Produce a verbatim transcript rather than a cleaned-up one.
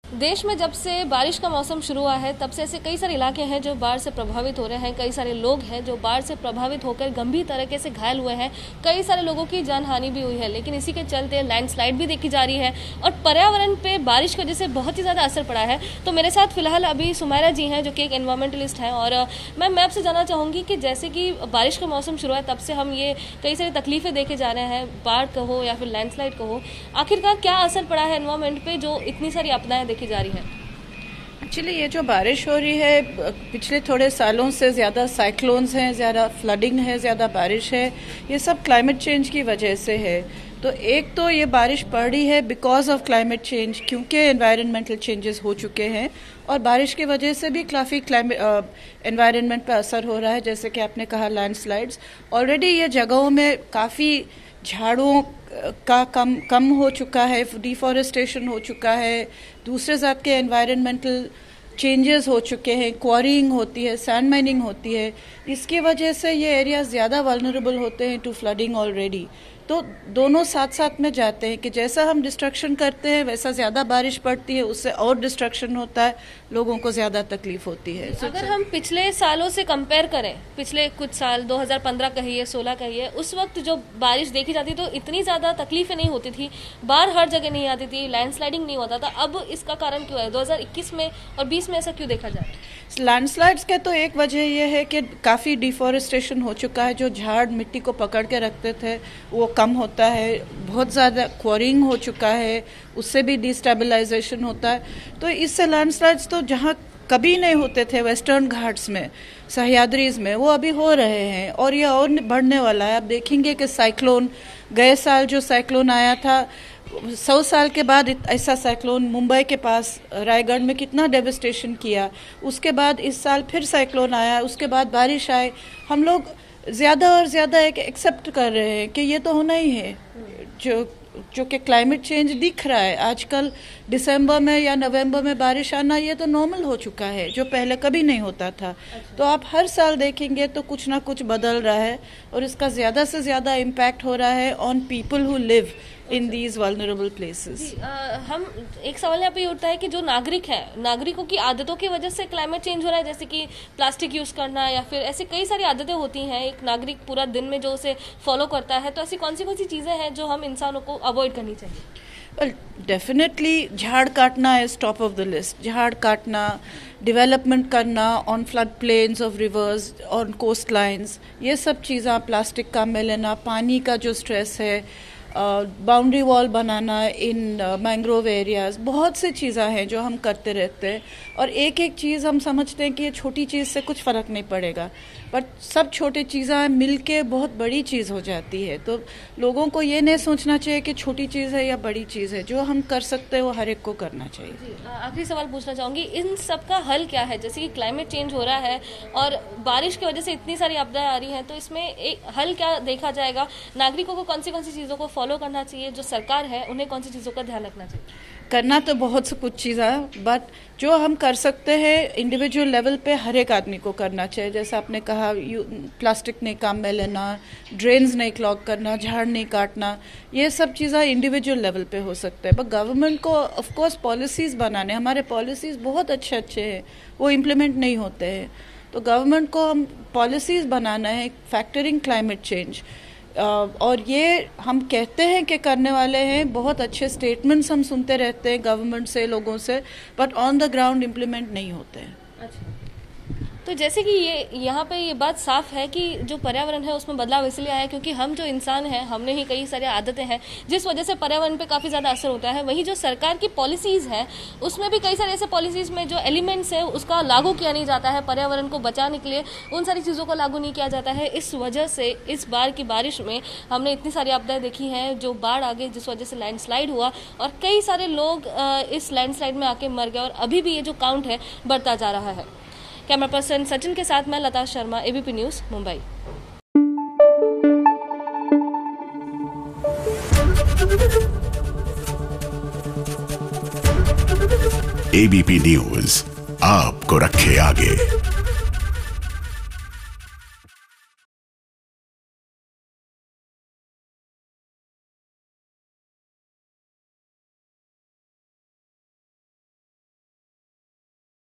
देश में जब से बारिश का मौसम शुरू हुआ है तब से ऐसे कई सारे इलाके हैं जो बाढ़ से प्रभावित हो रहे हैं। कई सारे लोग हैं जो बाढ़ से प्रभावित होकर गंभीर तरीके से घायल हुए हैं। कई सारे लोगों की जान हानि भी हुई है, लेकिन इसी के चलते लैंडस्लाइड भी देखी जा रही है और पर्यावरण पे बारिश की वजह से बहुत ही ज़्यादा असर पड़ा है। तो मेरे साथ फिलहाल अभी सुमैरा जी हैं जो कि एक एनवायरमेंटलिस्ट हैं। और मैम, मैं आपसे जानना चाहूँगी कि जैसे कि बारिश का मौसम शुरू है तब से हम ये कई सारी तकलीफें देखे जा रहे हैं, बाढ़ कहो या फिर लैंडस्लाइड कहो, आखिरकार क्या असर पड़ा है एनवायरमेंट पे जो इतनी सारी आपदाएं देखी जा रही है? एक्चुअली ये जो बारिश हो रही है पिछले थोड़े सालों से, ज़्यादा साइक्लोन्स हैं, ज़्यादा फ्लडिंग है, ज़्यादा बारिश है, ये सब क्लाइमेट चेंज की वजह से है। तो एक तो ये बारिश पड़ रही है बिकॉज ऑफ क्लाइमेट चेंज, क्योंकि एनवायरनमेंटल चेंजेस हो चुके हैं और बारिश की वजह से भी काफ़ी क्लाइमेट एनवायरनमेंट पर असर हो रहा है। जैसे कि आपने कहा लैंडस्लाइड्स, ऑलरेडी ये जगहों में काफ़ी झाड़ों का कम कम हो चुका है, डिफॉरेस्टेशन हो चुका है, दूसरे जात के एनवायरनमेंटल चेंजेस हो चुके हैं, क्वारीइंग होती है, सैंड माइनिंग होती है। इसकी वजह से ये एरिया ज़्यादा वल्नरेबल होते हैं टू फ्लडिंग ऑलरेडी। तो दोनों साथ साथ में जाते हैं कि जैसा हम डिस्ट्रक्शन करते हैं वैसा ज़्यादा बारिश पड़ती है, उससे और डिस्ट्रक्शन होता है, लोगों को ज़्यादा तकलीफ होती है। अगर हम पिछले सालों से कंपेयर करें, पिछले कुछ साल दो हज़ार पंद्रह कहिए, सोलह कहिए, उस वक्त जो बारिश देखी जाती तो इतनी ज़्यादा तकलीफें नहीं होती थी, बाढ़ हर जगह नहीं आती थी, लैंडस्लाइडिंग नहीं होता था। अब इसका कारण क्यों है? दो हज़ार इक्कीस में और बीस में ऐसा क्यों देखा जाए? लैंडस्लाइड्स के तो एक वजह यह है कि काफ़ी डिफॉरेस्टेशन हो चुका है। जो झाड़ मिट्टी को पकड़ के रखते थे वो कम होता है, बहुत ज़्यादा क्वारिंग हो चुका है, उससे भी डिस्टेबलाइजेशन होता है। तो इससे लैंडस्लाइड्स तो जहाँ कभी नहीं होते थे, वेस्टर्न घाट्स में, सह्याद्रीज में, वो अभी हो रहे हैं और ये और बढ़ने वाला है। आप देखेंगे कि साइक्लोन, गए साल जो साइक्लोन आया था, सौ साल के बाद ऐसा साइक्लोन मुंबई के पास रायगढ़ में कितना डेविस्टेशन किया, उसके बाद इस साल फिर साइक्लोन आया, उसके बाद बारिश आई। हम लोग ज़्यादा और ज़्यादा एक एक्सेप्ट कर रहे हैं कि ये तो होना ही है, जो जो कि क्लाइमेट चेंज दिख रहा है आजकल। दिसंबर में या नवंबर में बारिश आना ये तो नॉर्मल हो चुका है, जो पहले कभी नहीं होता था। अच्छा। तो आप हर साल देखेंगे तो कुछ ना कुछ बदल रहा है और इसका ज़्यादा से ज़्यादा इम्पैक्ट हो रहा है on people who live in these vulnerable places. हम एक सवाल यहाँ पे उठता है कि जो नागरिक है, नागरिकों की आदतों की वजह से क्लाइमेट चेंज हो रहा है, जैसे कि प्लास्टिक यूज करना या फिर ऐसी कई सारी आदतें होती हैं एक नागरिक पूरा दिन में जो उसे फॉलो करता है। तो ऐसी कौन सी कौन सी चीजें हैं जो हम इंसानों को अवॉइड करनी चाहिए? वेल, डेफिनेटली झाड़ काटना is top of the list. झाड़ काटना, डेवलपमेंट करना on flood plains of rivers, on coast lines, ये सब चीज़ें, प्लास्टिक का में लेना, पानी का जो स्ट्रेस है, बाउंड्री वॉल बनाना इन मैंग्रोव एरियाज, बहुत सी चीज़ें हैं जो हम करते रहते हैं। और एक एक चीज़ हम समझते हैं कि ये छोटी चीज़ से कुछ फ़र्क नहीं पड़ेगा, बट सब छोटी चीज़ें मिलके बहुत बड़ी चीज़ हो जाती है। तो लोगों को ये नहीं सोचना चाहिए कि छोटी चीज़ है या बड़ी चीज़ है, जो हम कर सकते हैं वो हर एक को करना चाहिए। आखिरी सवाल पूछना चाहूँगी, इन सब का हल क्या है? जैसे कि क्लाइमेट चेंज हो रहा है और बारिश की वजह से इतनी सारी आपदाएं आ रही हैं, तो इसमें एक हल क्या देखा जाएगा? नागरिकों को कौन सी कौन सी चीज़ों को फॉलो करना चाहिए? जो सरकार है उन्हें कौन सी चीज़ों का ध्यान रखना चाहिए? करना तो बहुत सी कुछ चीज़ें, बट जो हम कर सकते हैं इंडिविजुअल लेवल पे हर एक आदमी को करना चाहिए। जैसे आपने कहा, प्लास्टिक नहीं काम में लेना, ड्रेन्स नहीं क्लॉग करना, झाड़ नहीं काटना, ये सब चीज़ें इंडिविजुअल लेवल पे हो सकते हैं। बट गवर्नमेंट को ऑफ कोर्स पॉलिसीज़ बनाने, हमारे पॉलिसीज़ बहुत अच्छे अच्छे हैं, वो इम्प्लीमेंट नहीं होते हैं। तो गवर्नमेंट को हम पॉलिसीज़ बनाना है फैक्टरिंग क्लाइमेट चेंज। और ये हम कहते हैं कि करने वाले हैं, बहुत अच्छे स्टेटमेंट्स हम सुनते रहते हैं गवर्नमेंट से, लोगों से, but on the ground implement नहीं होते हैं। अच्छा, तो जैसे कि ये यहाँ पे ये बात साफ है कि जो पर्यावरण है उसमें बदलाव इसलिए आया क्योंकि हम जो इंसान हैं, हमने ही कई सारी आदतें हैं जिस वजह से पर्यावरण पे काफ़ी ज़्यादा असर होता है। वहीं जो सरकार की पॉलिसीज़ है उसमें भी कई सारे ऐसे पॉलिसीज़ में जो एलिमेंट्स है उसका लागू किया नहीं जाता है, पर्यावरण को बचाने के लिए उन सारी चीज़ों को लागू नहीं किया जाता है। इस वजह से इस बार की बारिश में हमने इतनी सारी आपदाएं देखी हैं, जो बाढ़ आ गई जिस वजह से लैंडस्लाइड हुआ और कई सारे लोग इस लैंडस्लाइड में आके मर गए और अभी भी ये जो काउंट है बढ़ता जा रहा है। कैमरा पर्सन सचिन के साथ मैं Lata Sharma, ABP news, Mumbai. ABP news आपको रखे आगे।